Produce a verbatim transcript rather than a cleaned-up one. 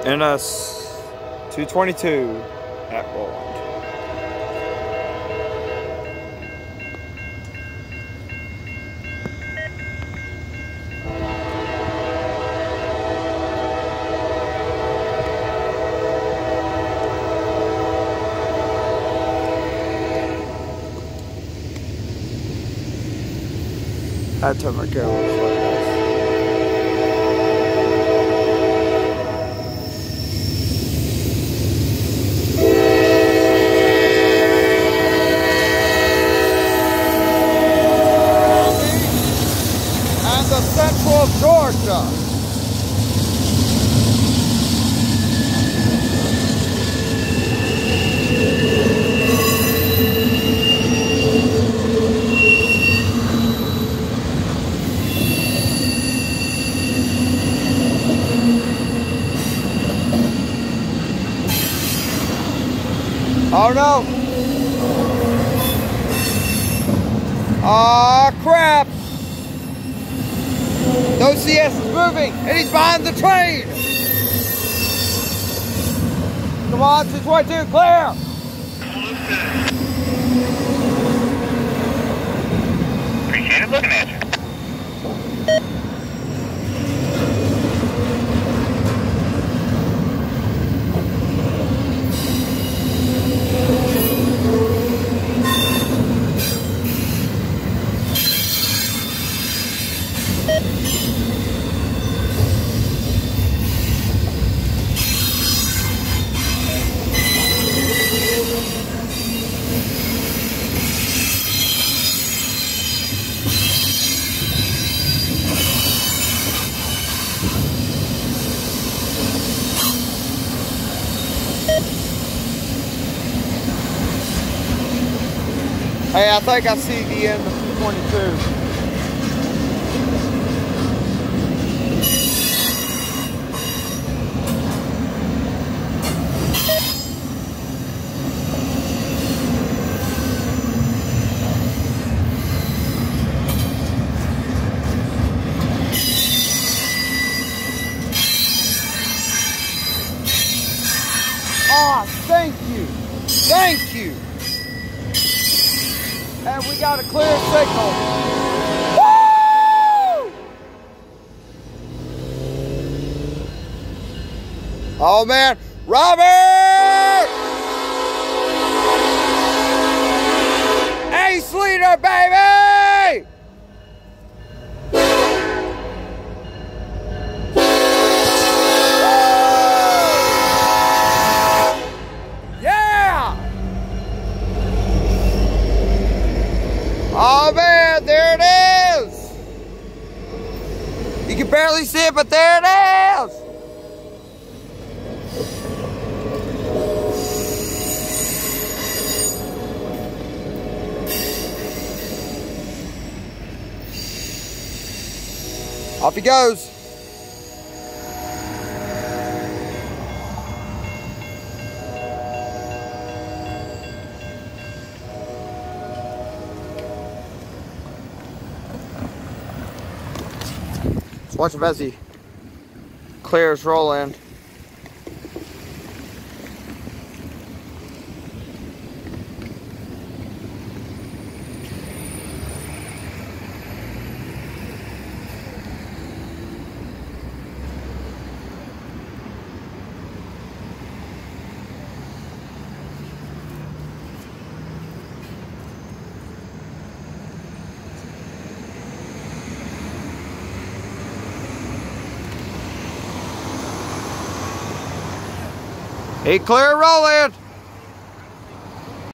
N S two twenty-two at Roland. I had to turn my camera off. The Central of Georgia. Oh no. Aw, oh, crap. The O C S is moving, and he's behind the train! Come on, two twenty-two, clear! Appreciate it, looking at you. Hey, I think I see the end of two twenty-two. Ah, thank you. Thank you. And we got a clear signal. Woo! Oh man, Robert! Ace leader, baby! Oh man, there it is! You can barely see it, but there it is! Off he goes. Watch him as he clears Roland. He clear Roland.